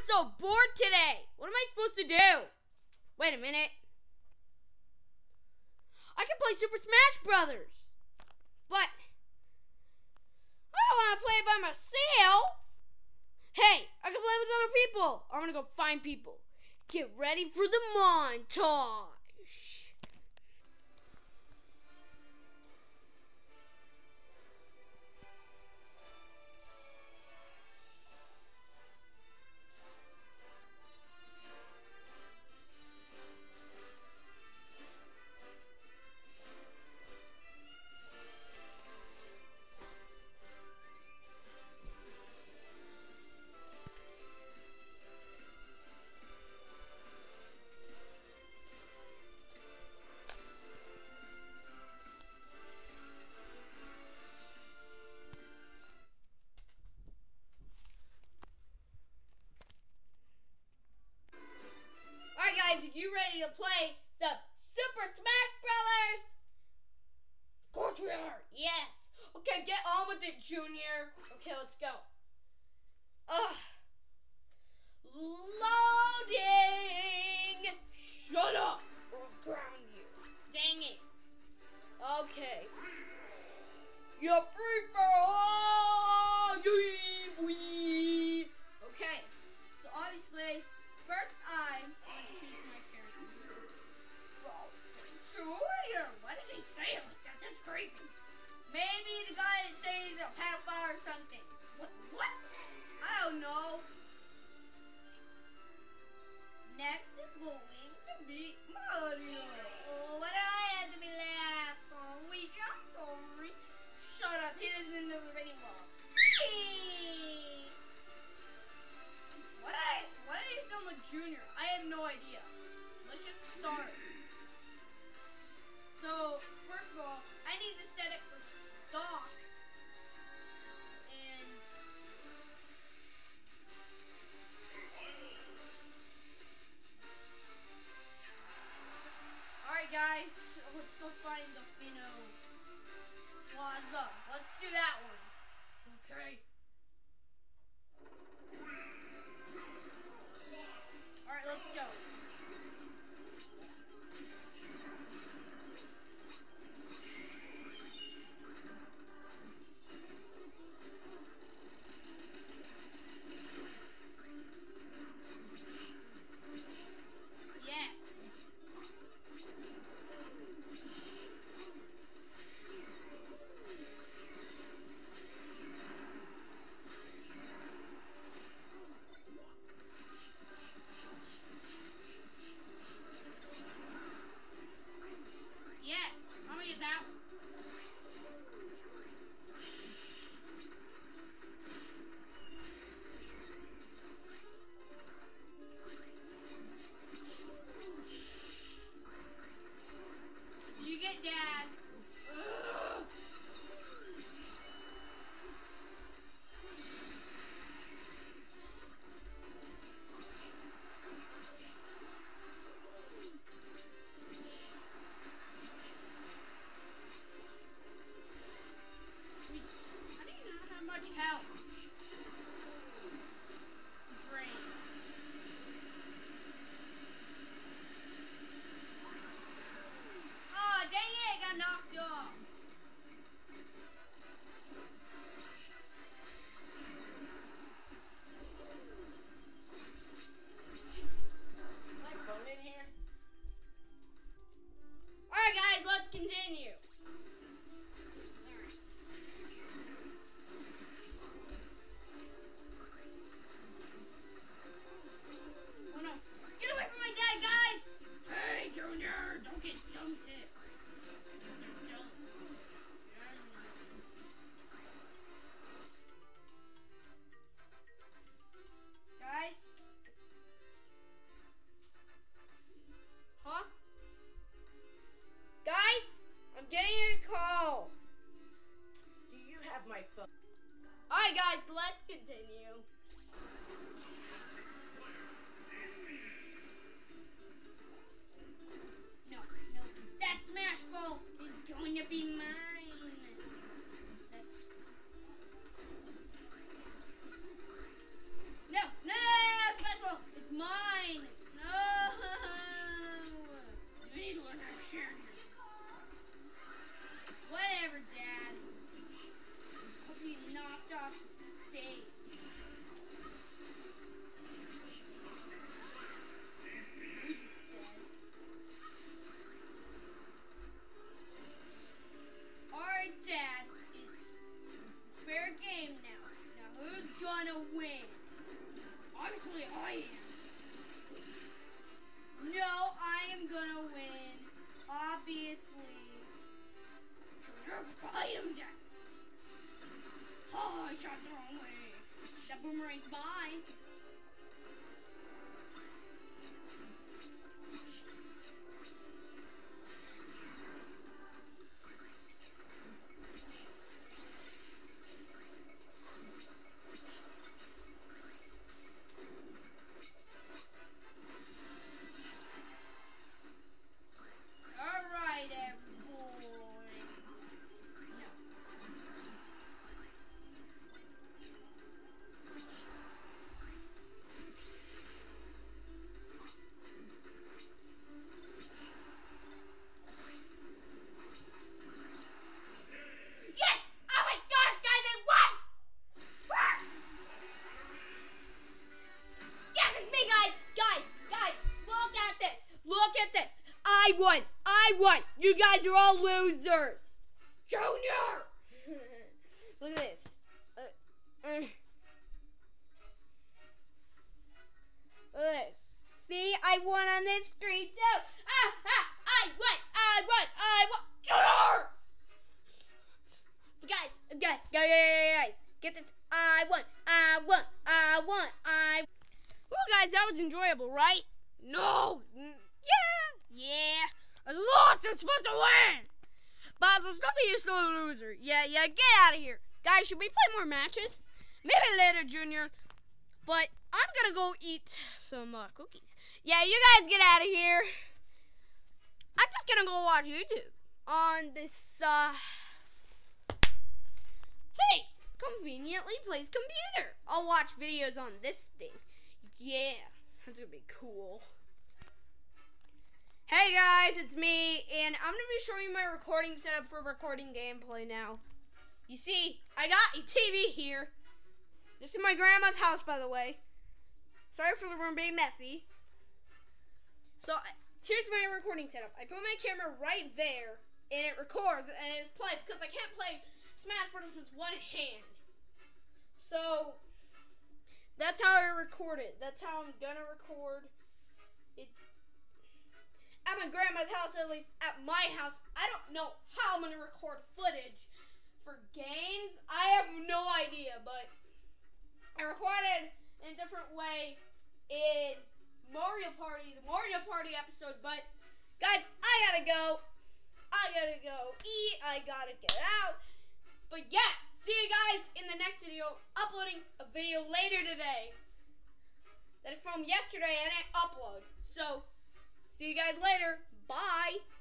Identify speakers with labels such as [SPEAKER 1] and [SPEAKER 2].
[SPEAKER 1] so bored today. What am I supposed to do? Wait a minute. I can play Super Smash Brothers. But I don't want to play it by myself. Hey, I can play with other people. I'm going to go find people. Get ready for the montage. Alright guys, are you ready to play some Super Smash Brothers? Of course we are, yes. Okay, get on with it, Junior. Okay, let's go. Loading! Shut up, or I'll ground you. Dang it. Okay. You're free for all! Okay, so obviously, first I'm going to choose my character. Junior, why does he say it like that? That's creepy. Maybe the guy is saying he's a pedophile or something. What? I don't know. Next is going to be Mario. Oh, why did I have to be last? Oh, Luigi, I'm sorry. Shut up, he doesn't know the anymore. Why did he sound like Junior? I have no idea. Let's just start. So, first of all, I need to set it for stock. And alright guys, let's go find the Fino Plaza. Let's do that one. Okay. Alright, let's go. Continue. Oh no. Get away from my dad, guys! Hey, Junior, don't get jumped in. Guys? Huh? Guys? I'm getting a call.
[SPEAKER 2] Do you have my phone?
[SPEAKER 1] Alright guys, let's continue. No, that Smash Ball is going to be mine. No, Smash Ball. critical item deck. Oh, I shot the wrong way. That boomerang's mine. Alright, boys. No. Yes! Oh my gosh, guys, I won! Ah! Yes, it's me, guys! Guys, look at this! Look at this! I won! You guys are all losers! Junior! Look at this. Look at this. See, I won on this screen too! I won! Junior! Guys, get this. I won. Well, guys, that was enjoyable, right? No. Yeah. I lost. I'm supposed to win. But there's nothing. You're still a loser. Yeah. Get out of here, guys. Should we play more matches? Maybe later, Junior. But I'm gonna go eat some cookies. Yeah, you guys get out of here. I'm just gonna go watch YouTube on this. Hey, conveniently plays computer. I'll watch videos on this thing. Yeah, that's gonna be cool. Hey guys, it's me, and I'm gonna be showing you my recording setup for recording gameplay now. You see, I got a TV here. This is my grandma's house, by the way. Sorry for the room being messy. So, here's my recording setup. I put my camera right there, and it records, and it's played, because I can't play Smash Bros. With one hand. So, that's how I record it. That's how I'm gonna record. It's at my grandma's house, at least at my house. I don't know how I'm gonna record footage for games. I have no idea, but I recorded in a different way in Mario Party, the Mario Party episode. But, guys, I gotta go eat. I gotta get out. But yeah, see you guys in the next video. Uploading a video later today that I filmed yesterday and I upload. So, see you guys later. Bye.